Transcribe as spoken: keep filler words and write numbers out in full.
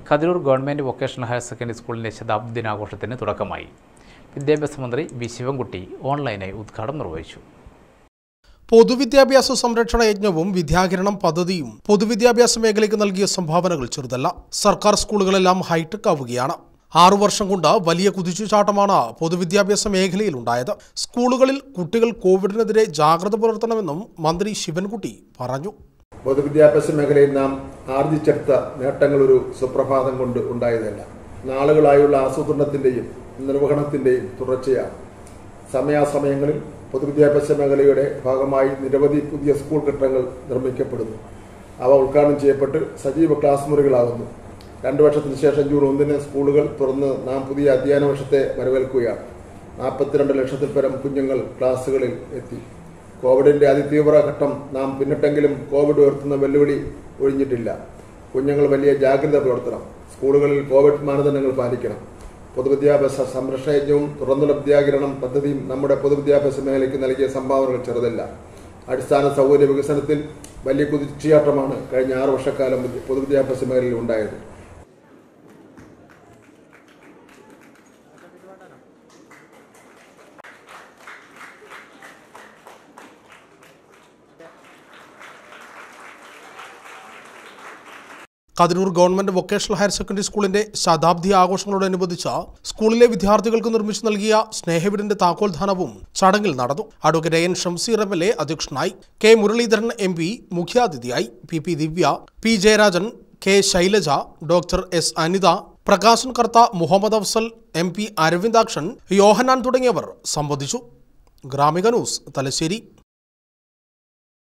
Kathirur government vocational higher secondary സ്കൂളിൻ്റെ ശതാബ്ദി ദിനാഘോഷത്തിന് തുടക്കമായി. വിദ്യാഭ്യാസ മന്ത്രി വി ശിവൻകുട്ടി ഓൺലൈനായി ഉദ്ഘാടനം നിർവഹിച്ചു. പൊതുവിദ്യാഭ്യാസ സംരക്ഷണ യജ്ഞവും വിദ്യാകിരണം പദ്ധതിയും പൊതുവിദ്യാഭ്യാസ മേഖലയ്ക്ക് നൽകിയ സംഭാവനകൾ ചെറുതല്ല. സർക്കാർ സ്കൂളുകളെല്ലാം ഹൈടെക് ആവുകയാണ്. ആറു വർഷം കൊണ്ട് വലിയ കുതിച്ചുചാട്ടമാണ് പൊതുവിദ്യാഭ്യാസ മേഖലയിൽ ഉണ്ടായത്. സ്കൂളുകളിൽ കുട്ടികൾ കോവിഡിനെതിരെ ജാഗ്രത പുലർത്തണമെന്നും മന്ത്രി ശിവൻകുട്ടി പറഞ്ഞു. പൊതുവിദ്യാഭ്യാസ മേഖലയിൽ നാം ആർജിച്ചെടുത്ത നേട്ടങ്ങൾ ഒരു സുപ്രഭാതം കൊണ്ട് ഉണ്ടായതല്ല. നാളുകളായുള്ള ആസൂത്രണത്തിന്റെയും നിർവഹണത്തിന്റെയും തുടർച്ചയാണ്. സമയാസമയങ്ങളിൽ പൊതുവിദ്യാഭ്യാസ മേഖലയുടെ ഭാഗമായി നിരവധി പുതിയ സ്കൂൾ കെട്ടിടങ്ങൾ നിർമ്മിക്കപ്പെടുന്നു. അവ ഉദ്ഘാടനം ചെയ്യപ്പെട്ട് സജീവ ക്ലാസ് മുറികളാകുന്നു. രണ്ടു വർഷത്തിന് ശേഷം ജൂൺ ഒന്നിന് സ്കൂളുകൾ തുറന്ന് നാം പുതിയ അധ്യയന വർഷത്തെ വരവേൽക്കുകയാണ്. നാൽപ്പത്തിരണ്ട് ലക്ഷത്തിൽ പരം കുഞ്ഞുങ്ങൾ ക്ലാസുകളിൽ എത്തി. കോവിഡിന്റെ അതിതീവ്ര ഘട്ടം നാം പിന്നിട്ടെങ്കിലും കോവിഡ് ഉയർത്തുന്ന വെല്ലുവിളി ഒഴിഞ്ഞിട്ടില്ല. കുഞ്ഞുങ്ങൾ വലിയ ജാഗ്രത പുലർത്തണം. സ്കൂളുകളിൽ കോവിഡ് മാനദണ്ഡങ്ങൾ പാലിക്കണം. പൊതുവിദ്യാഭ്യാസ സംരക്ഷണ യജ്ഞവും തുറന്നുള്ള വിദ്യാകിരണം പദ്ധതിയും നമ്മുടെ പൊതുവിദ്യാഭ്യാസ മേഖലയ്ക്ക് നൽകിയ സംഭാവനകൾ ചെറുതല്ല. അടിസ്ഥാന സൗകര്യ വികസനത്തിൽ വലിയ കുതിച്ചുചാട്ടമാണ് കഴിഞ്ഞ ആറു വർഷക്കാലം പൊതുവിദ്യാഭ്യാസ മേഖലയിൽ ഉണ്ടായത്. Kathiroor government vocational higher secondary സ്കൂളിന്റെ ശതാബ്ദി ആഘോഷങ്ങളോടനുബന്ധിച്ച് സ്കൂളിലെ വിദ്യാർത്ഥികൾക്ക് നിർമ്മിച്ചു നൽകിയ സ്നേഹവീടിന്റെ താക്കോൽദാനവും ചടങ്ങിൽ നടന്നു. Advocate N Shamseer M L A അധ്യക്ഷനായി. കെ മുരളീധരൻ എം പി മുഖ്യാതിഥിയായി. P P Divya, P Jayarajan, K Shailaja, doctor S Anitha, Prakashan Kartha, Muhammad Afsal, M P Aravindakshan, Yohannan തുടങ്ങിയവർ സംബന്ധിച്ചു. ഗ്രാമിക ന്യൂസ്, തലശ്ശേരി.